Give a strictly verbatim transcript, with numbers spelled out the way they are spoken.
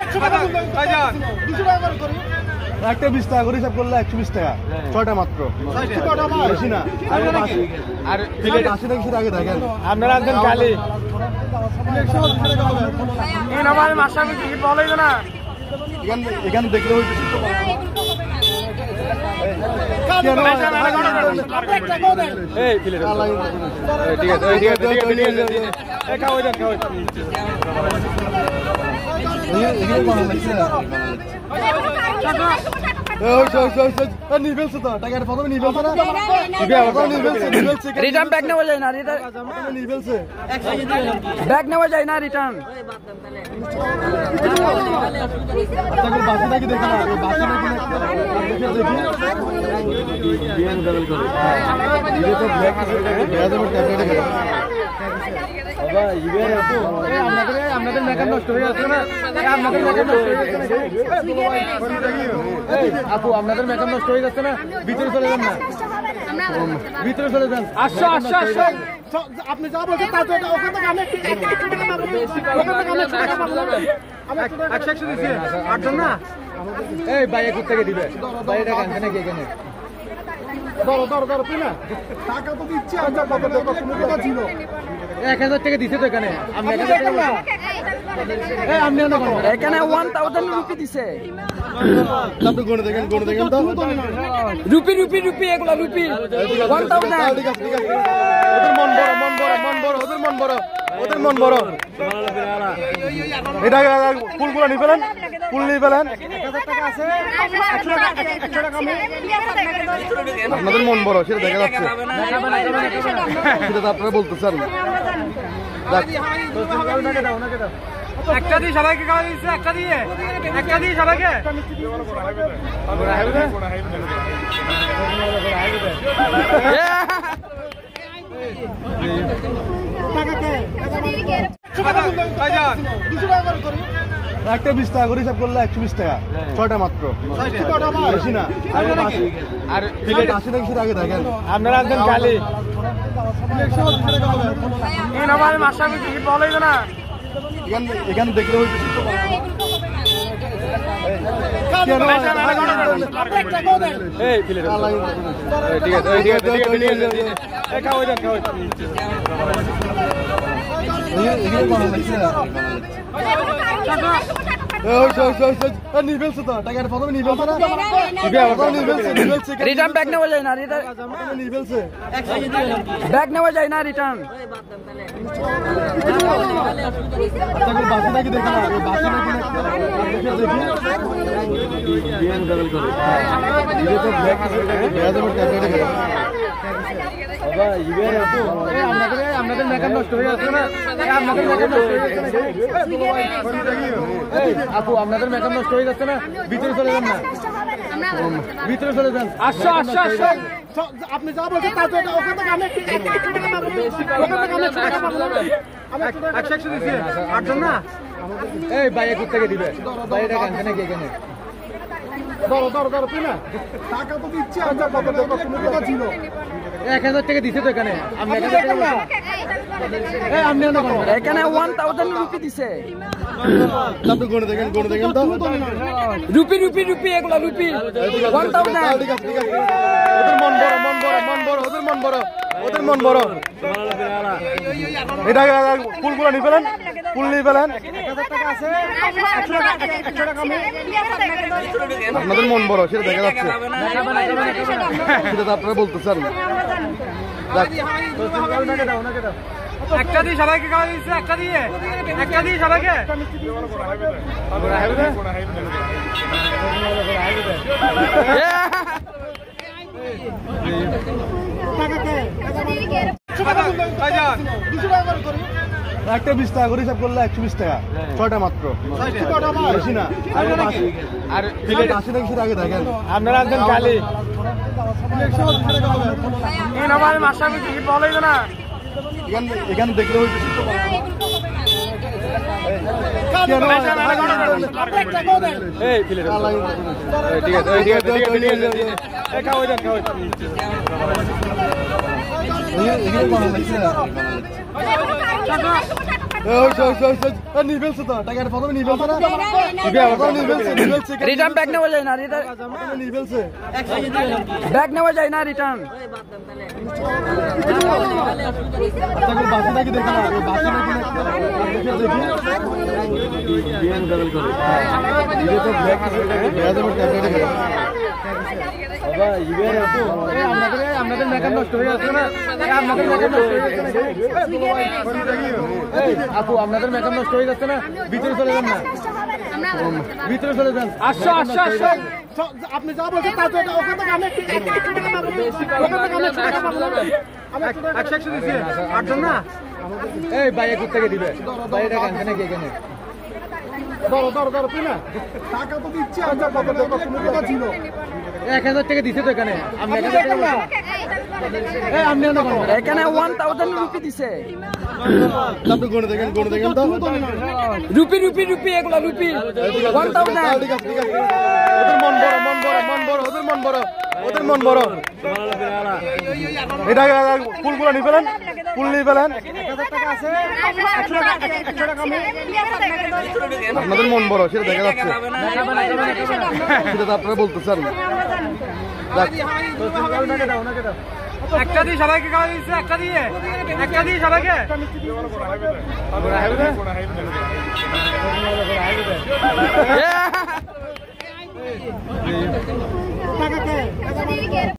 একটা বিশ টাকা করে হিসাব করলে একশো বিশ টাকা ছয়টা মাত্র বেশি না আর আশি টাকা কিছু আগে দেখেন আপনারা একজন কালি এখানে দেখলে হয়তো রিটার্ন ব্যাক নেওয়া যায় না ব্যাক নেওয়া যায় না রিটার্ন বাসি নাকি দেখে না বাসি নাকি আপনাদের মেকআপ নষ্ট হয়ে যাচ্ছে না আপনাদের মেকআপ নষ্ট হয়ে যাচ্ছে আপু আপনাদের মেকআপ নষ্ট হয়ে যাচ্ছে না ভিতরে চলে যান না ভিতরে চলে যান আসো আসো আসো আপনি যা বলছেন তা তো ওখান থেকে আমি একশো টাকা মারবো ওখান থেকে আমি একশো টাকা মারবো একশো একশো দিচ্ছে আটজন না এই বাইরে কোথা থেকে দিবে বাইরে কানছে নাকি এখানে ধরো ধরো ধরো তুই না টাকা তো দিচ্ছি হাজার কত টাকা ছিল এক হাজার টাকা দিছে তো এখানে আপনি এক হাজার টাকা এই আপনি না কোন এখানে ওয়ান থাউজেন্ড রুপি দিছে আপনি গুনে দেখেন গুনে দেখেন তো রুপি রুপি রুপি এগুলা রুপি ওয়ান থাউজেন্ড ঠিক আছে ঠিক আছে ওদের মন বড় মন বড় মন বড় ওদের মন বড় ওদের মন বড় এটা ফুলগুলো নিয়ে ফেলেন ফুল নিয়ে ফেলেন আপনাদের মন বড় সেটা দেখা যাচ্ছে সেটা তো আপনারা বলতে চান একটা দিয়ে সবাইকে খাওয়া দিচ্ছে একটা দিয়ে একটা দিয়ে সবাইকে একটা বিশ টাকা করে হিসাব করলে একশো বিশ টাকা ছয়টা মাত্র বেশি না আর আশি টাকা কিছু আগে দেখেন আপনারা একজন কালি মাসা বলেই না এখানে দেখলে হয়তো ঠিক আছে রিটার্ন ব্যাক নেওয়া যায় না ব্যাক নেওয়া যায় না রিটার্ন বাসি নাকি দেখে না বাসি নাকি আপনাদের মেকআপ নষ্ট হয়ে যাচ্ছে না আপনাদের মেকআপ নষ্ট হয়ে যাচ্ছে আপু আপনাদের মেকআপ নষ্ট হয়ে যাচ্ছে না ভিতরে চলে যান না ভিতরে চলে যান আসো আসো আসো আপনি যা বলছেন তা তো ওখান থেকে আমি একশো টাকা মারবো ওখান থেকে আমি একশো টাকা মারবো একশো একশো দিচ্ছে আটজন না এই বাইরে কোথা থেকে দিবে বাইরে কানছে নাকি এখানে ধরো ধরো ধরো তুই না টাকা তো দিচ্ছি হাজার কত টাকা ছিল এক হাজার টাকা দিছে তো এখানে আপনি এক হাজার টাকা এই আপনি না কোন এখানে ওয়ান থাউজেন্ড রুপি দিছে আপনি গুনে দেখেন গুনে দেখেন তো রুপি রুপি রুপি এগুলা রুপি ওয়ান থাউজেন্ড ঠিক আছে ঠিক আছে ওদের মন বড় মন বড় মন বড় ওদের মন বড় ওদের মন বড় এটা ফুলগুলো নিয়ে ফেলেন ফুল নিয়ে ফেলেন আপনাদের মন বড় সেটা দেখা যাচ্ছে সেটা তো আপনারা বলতে চান একটা দিয়ে সবাইকে খাওয়া দিচ্ছে একটা দিয়ে একটা দিয়ে সবাইকে একটা বিশ টাকা করে হিসাব করলে একশো বিশ টাকা ছয়টা মাত্র বেশি না আর আশি টাকা কিছু আগে দেখেন আপনারা একজন কালি মাসা বলেই না এখানে দেখলে হয়তো ঠিক আছে নিবেলছে তো টাকার প্রথমে নিবেলছে না নিবেলছে নিবেলছে রিটার্ন ব্যাক নেওয়া যায় না রিটার্ন নিবেলছে ব্যাক নেওয়া যায় না রিটার্ন বাসি নাকি দেখে না বাসি নাকি আপনাদের মেকআপ নষ্ট হয়ে যাচ্ছে না আপনাদের মেকআপ নষ্ট হয়ে যাচ্ছে আপু আপনাদের মেকআপ নষ্ট হয়ে যাচ্ছে না ভিতরে চলে যান না ভিতরে চলে যান আসো আসো আসো আপনি যা বলছেন তা তো ওখান থেকে আমি ওখান থেকে আমি টাকা পাবো না একশো একশো দিচ্ছি আটজন না এই বাইরে কোথা থেকে দিবে বাইরে টাকা আনছে নাকি এখানে ধরো ধরো ধরো তুই না টাকা তো দিচ্ছি আর যা কত টাকা ছিল এক হাজার টাকা দিছে তো এখানে আপনি এক হাজার টাকা এই আপনি না এখানে ওয়ান থাউজেন্ড রুপি দিছে আপনি গুনে দেখেন গুনে দেখেন তো রুপি রুপি রুপি এগুলা রুপি ওয়ান থাউজেন্ড ঠিক আছে ঠিক আছে ওদের মন বড় মন বড় মন বড় ওদের মন বড় ওদের মন বড় এটা ফুলগুলো নিয়ে ফেলেন ফুল নিয়ে ফেলেন আপনাদের মন বড় সেটা দেখা যাচ্ছে সেটা তো আপনারা বলতেছেন একটা দিয়ে সবাইকে খাওয়া দিচ্ছে একটা দিয়ে একটা দিয়ে সবাইকে Yeah.